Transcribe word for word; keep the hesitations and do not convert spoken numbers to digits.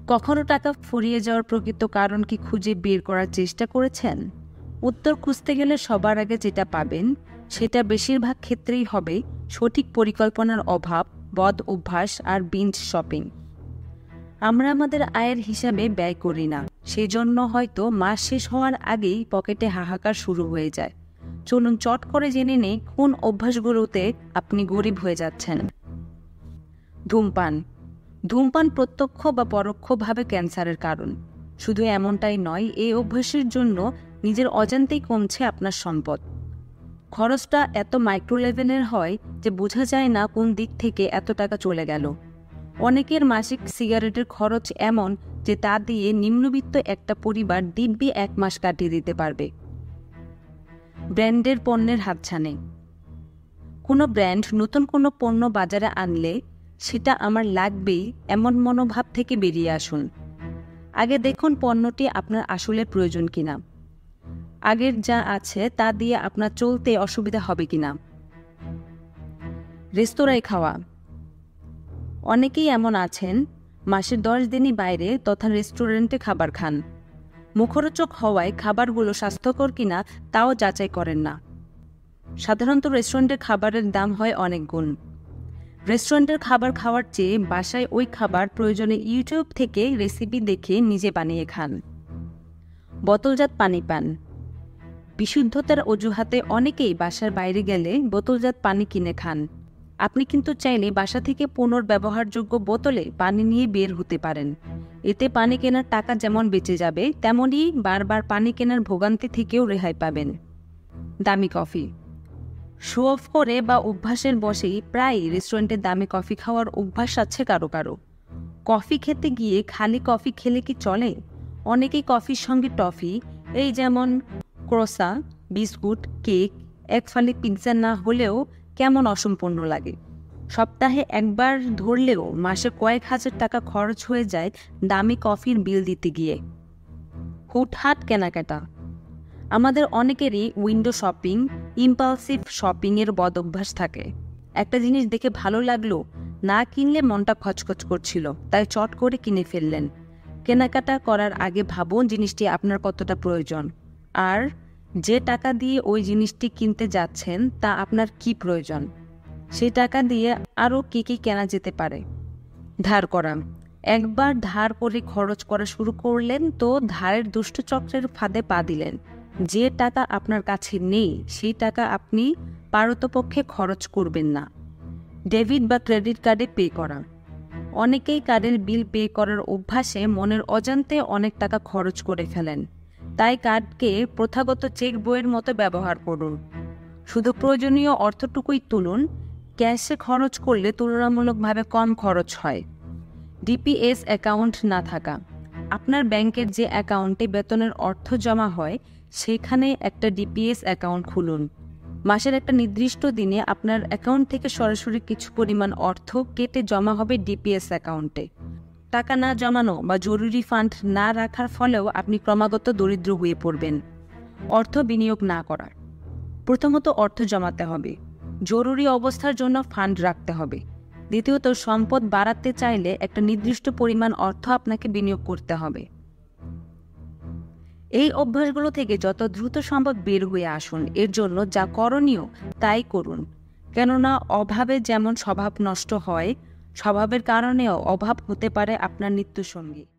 কখনো টাকা ফুরিয়ে যাওয়ার প্রকৃত কারণ কি খুঁজে বের করার চেষ্টা করেছেন? উত্তর খুঁজতে গেলে সবার আগে যেটা পাবেন সেটা বেশিরভাগ ক্ষেত্রেই হবে সঠিক পরিকল্পনার অভাব, বদ অভ্যাস আর বিঞ্জ শপিং। আমরা আমাদের আয়ের হিসাবে ব্যয় করি না, সেই জন্য হয়তো মাস শেষ হওয়ার আগেই পকেটে হাহাকার শুরু হয়ে যায়। চলুন চট করে জেনে নেই কোন অভ্যাসগুলোতে আপনি গরিব হয়ে যাচ্ছেন। ধূমপান। ধূমপান প্রত্যক্ষ বা পরোক্ষভাবে ক্যান্সারের কারণ। শুধু এমনটাই নয়, এই অভ্যাসের জন্য নিজের অজান্তেই কমছে আপনার সম্পদ। খরচটা এত মাইক্রো লেভেলের হয় যে বোঝা যায় না কোন দিক থেকে এত টাকা চলে গেল। অনেকের মাসিক সিগারেটের খরচ এমন যে তা দিয়ে নিম্নবিত্ত একটা পরিবার দিব্যি এক মাস কাটিয়ে দিতে পারবে। ব্র্যান্ডের পণ্যের হাতছানি। কোনো ব্র্যান্ড নতুন কোনো পণ্য বাজারে আনলে সেটা আমার লাগবেই এমন মনোভাব থেকে বেরিয়ে আসুন। আগে দেখুন পণ্যটি আপনার আসলে প্রয়োজন কিনা, আগের যা আছে তা দিয়ে আপনার চলতে অসুবিধা হবে কিনা। রেস্তোরাঁয় খাওয়া। অনেকেই এমন আছেন মাসের দশ দিনই বাইরে তথা রেস্টুরেন্টে খাবার খান। মুখরোচক হওয়ায় খাবারগুলো স্বাস্থ্যকর কিনা তাও যাচাই করেন না। সাধারণত রেস্টুরেন্টের খাবারের দাম হয় অনেক গুণ। রেস্টুরেন্টের খাবার খাওয়ার চেয়ে বাসায় ওই খাবার প্রয়োজনে ইউটিউব থেকে রেসিপি দেখে নিজে বানিয়ে খান। বোতলজাত পানি পান। বিশুদ্ধতার অজুহাতে অনেকেই বাসার বাইরে গেলে বোতলজাত পানি কিনে খান। আপনি কিন্তু চাইলে বাসা থেকে পুনর্ব্যবহারযোগ্য বোতলে পানি নিয়ে বের হতে পারেন। এতে পানি কেনার টাকা যেমন বেঁচে যাবে, তেমনই বারবার পানি কেনার ভোগান্তি থেকেও রেহাই পাবেন। দামি কফি। শো অফ করে বা অভ্যাসের বশেই প্রায় রেস্টুরেন্টে দামি কফি খাওয়ার অভ্যাস আছে কারো কারো। কফি খেতে গিয়ে খালি কফি খেলে কি চলে? অনেকেই কফির সঙ্গে টফি, এই যেমন ক্রোসা, বিস্কুট, কেক, এক ফালি পিৎজা না হলেও কেমন অসম্পূর্ণ লাগে। সপ্তাহে একবার ধরলেও মাসে কয়েক হাজার টাকা খরচ হয়ে যায় দামি কফির বিল দিতে গিয়ে। হুটহাট কেনাকাটা। আমাদের অনেকেরই উইন্ডো শপিং, ইম্পালসিভ শপিংয়ের বদ অভ্যাস থাকে। একটা জিনিস দেখে ভালো লাগলো, না কিনলে মনটা খচখচ করছিল, তাই চট করে কিনে ফেললেন। কেনাকাটা করার আগে ভাবুন জিনিসটি আপনার কতটা প্রয়োজন, আর যে টাকা দিয়ে ওই জিনিসটি কিনতে যাচ্ছেন তা আপনার কি প্রয়োজন। সেই টাকা দিয়ে আরও কী কী কেনা যেতে পারে। ধার করা। একবার ধার করে খরচ করা শুরু করলেন তো ধারের দুষ্টচক্রের ফাঁদে পা দিলেন। যে টাকা আপনার কাছে নেই সেই টাকা আপনি পারতপক্ষে খরচ করবেন না। ডেবিট বা ক্রেডিট কার্ডে পে করা। অনেকেই কার্ডের বিল পে করার অভ্যাসে মনের অজান্তে অনেক টাকা খরচ করে ফেলেন। তাই কার্ডকে প্রথাগত চেক বইয়ের মতো ব্যবহার করুন। শুধু প্রয়োজনীয় অর্থটুকুই তুলুন। ক্যাশে খরচ করলে তুলনামূলকভাবে কম খরচ হয়। ডিপিএস অ্যাকাউন্ট না থাকা। আপনার ব্যাংকের যে অ্যাকাউন্টে বেতনের অর্থ জমা হয় সেখানে একটা ডিপিএস অ্যাকাউন্ট খুলুন। মাসের একটা নির্দিষ্ট দিনে আপনার অ্যাকাউন্ট থেকে সরাসরি কিছু পরিমাণ অর্থ কেটে জমা হবে ডিপিএস অ্যাকাউন্টে। টাকা না জমানো বা জরুরি ফান্ড না রাখার ফলেও আপনি ক্রমাগত দরিদ্র হয়ে পড়বেন। অর্থ বিনিয়োগ না করা। প্রথমত অর্থ জমাতে হবে, জরুরি অবস্থার জন্য ফান্ড রাখতে হবে। দ্বিতীয়ত সম্পদ বাড়াতে চাইলে একটা নির্দিষ্ট পরিমাণ অর্থ আপনাকে বিনিয়োগ করতে হবে। এই অভ্যাসগুলো থেকে যত দ্রুত সম্ভব বের হয়ে আসুন। এর জন্য যা করণীয় তাই করুন, কেননা অভাবে যেমন স্বভাব নষ্ট হয়, স্বভাবের কারণেও অভাব হতে পারে আপনার নিত্যসঙ্গী।